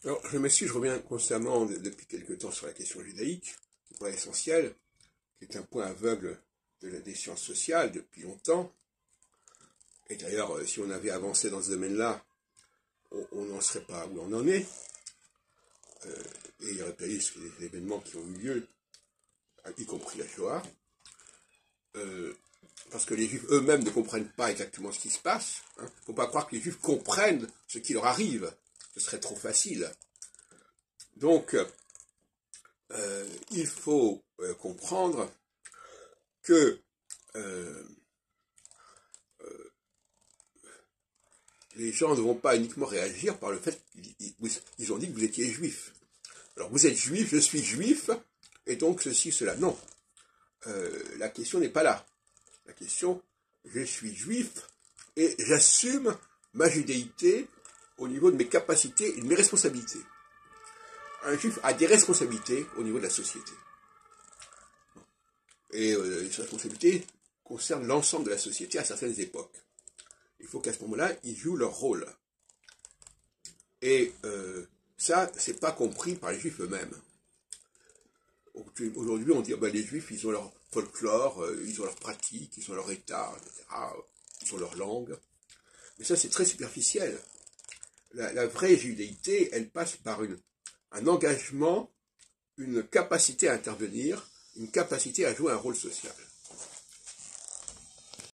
Alors, je reviens constamment depuis quelque temps sur la question judaïque, qui est un point essentiel, qui est un point aveugle des sciences sociales depuis longtemps. Et d'ailleurs, si on avait avancé dans ce domaine-là, on n'en serait pas où on en est. Et il y aurait pas eu les événements qui ont eu lieu, y compris la Shoah. Parce que les Juifs eux-mêmes ne comprennent pas exactement ce qui se passe. Il ne faut pas croire que les Juifs comprennent ce qui leur arrive. Ce serait trop facile. Donc, il faut comprendre que les gens ne vont pas uniquement réagir par le fait qu'ils ont dit que vous étiez juif. Alors vous êtes juif, je suis juif, et donc ceci, cela. Non, la question n'est pas là. La question, je suis juif et j'assume ma judéité au niveau de mes capacités et de mes responsabilités. Un juif a des responsabilités au niveau de la société. Et ces responsabilités concernent l'ensemble de la société à certaines époques. Il faut qu'à ce moment-là, ils jouent leur rôle. Et ça, c'est pas compris par les juifs eux-mêmes. Aujourd'hui, on dit, les juifs, ils ont leur folklore, ils ont leur pratique, ils ont leur état, etc. Ils ont leur langue. Mais ça, c'est très superficiel. La vraie judéité, elle passe par un engagement, une capacité à intervenir, une capacité à jouer un rôle social.